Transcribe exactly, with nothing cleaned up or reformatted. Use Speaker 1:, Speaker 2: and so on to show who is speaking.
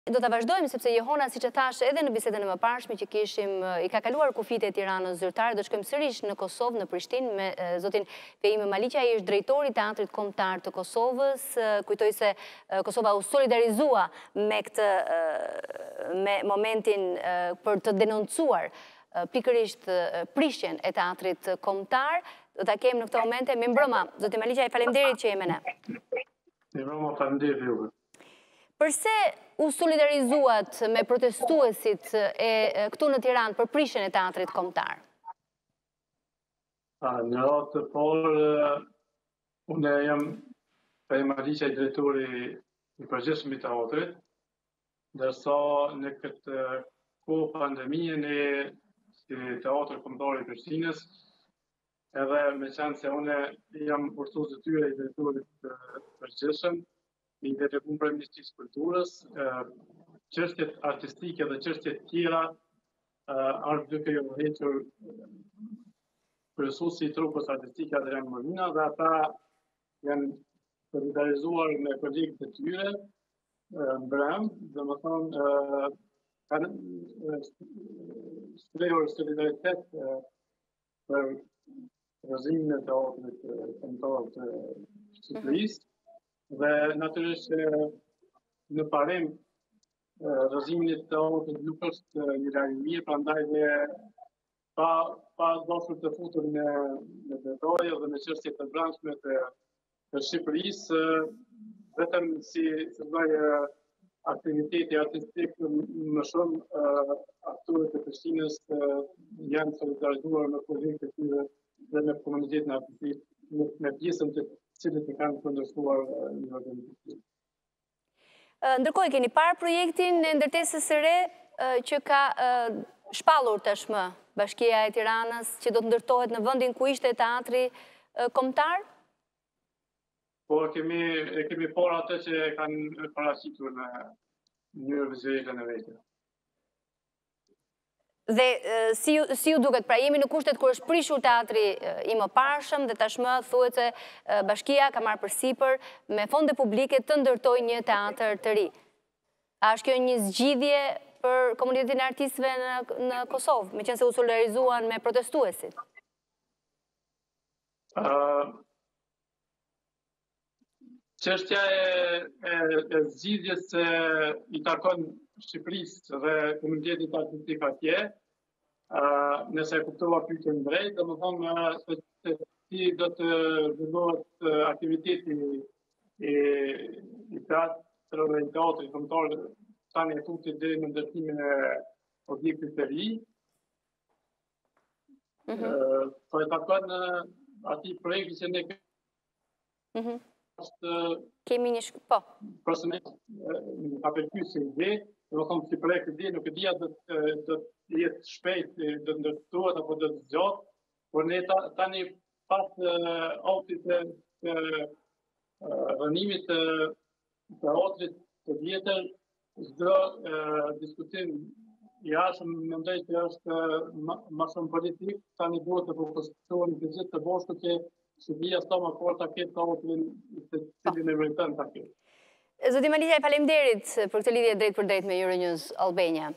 Speaker 1: Do të vazhdojmë, sepse Johona, si që thash edhe në bisedën e më pashme që kishim, i ka kaluar kufit e Tiranës zyrtare, do shkojmë sërish në Kosovë, në Prishtinë, me zotin Fehim Maliqja, i është drejtori i Teatrit Kombëtar të Kosovës. Kujtoj se Kosova u solidarizua me këtë, me momentin për të denoncuar pikërisht prishjen e Teatrit Kombëtar. Do ta kemë në këto momente me mbrëma. Zotin Maliqja, i faleminderit që jemi ne.
Speaker 2: Me mbrëma, faleminderit juve.
Speaker 1: Përse u solidarizuat me protestuesit e këtu në Tiranë për prishjen e Teatrit Kombëtar?
Speaker 2: Në ratë të parë, unë jam Fehim Maliqja, i drejtori i përgjithshëm i teatrit, ndërsa në këtë kohë pandemie ne si Teatri Kombëtar i Prishtinës, edhe me qenë se unë jam urtësues i tyre i drejtorit të përgjithshëm, i delegum për Ministrisë Kulturës, çështjet artistike dhe çështjet tjera është duke u hequr kryesuesi i trupës artistike Adrian Molina, dhe ata janë solidarizuar me kolegët e tyre mbrëm, dhe më thonë kanë shprehur solidaritet për rrëzimin e teatrit kombëtar të Shqipërisë. Dhe natyrisht në parim rrëzimin e teatrit nuk është një lajm i mirë, prandaj dhe pa pa dashur të futur në në detaje dhe në çështje të brendshme të të Shqipërisë, vetëm si si lloj aktiviteti artistik më shumë aktorët e Prishtinës janë solidarizuar me kolegët e tyre dhe me komunitetin artistik, me pjesën të cilët i kanë kundërshtuar një organizacion.
Speaker 1: Ndërkohë, keni parë projektin e ndërtesës së re që ka shpallur tashmë Bashkia e Tiranës, që do të ndërtohet në vendin ku ishte teatri kombëtar?
Speaker 2: Po, kemi kemi parë atë që kanë paraqitur në mënyrë vizuale në vetë.
Speaker 1: Dhe si ju duket, pra jemi në kushtet kur është prishur teatri i mëparshëm dhe tashmë thuhet se Bashkia ka marrë përsipër me fonde publike të ndërtojë një teatër të ri. A është kjo një zgjidhje për komunitetin e artistëve në në Kosovë, meqense se u solidarizuan me protestuesit?
Speaker 2: Çështja e zgjidhjes se i takon Shqipërisë dhe komunitetit artistik atje, nëse e kuptova pyetjen drejt, domethënë se si do të zhvillohet aktiviteti i i teatrit dhe i teatrit kombëtar tani e tuti deri në ndërtimin e objektit të ri. Po e takon atij projekti që ne
Speaker 1: kemi një shk... po.
Speaker 2: Personalisht ka pëlqyer si ide, do të thonë si projekt ide, nuk e dia do të jetë shpejt, do të ndërtohet apo do të zgjatë, por ne tani pas autit të rënimit të teatrit të vjetër, çdo diskutim i jashtëm mendoj se është më shumë politik, tani duhet të përkushtohen të gjithë të bashkët që Shqipëria sa më fort ta ketë teatrin të cilin e meriton ta ketë.
Speaker 1: Zoti Maliqja, faleminderit për këtë lidhje drejt për drejt me Euronews Albania.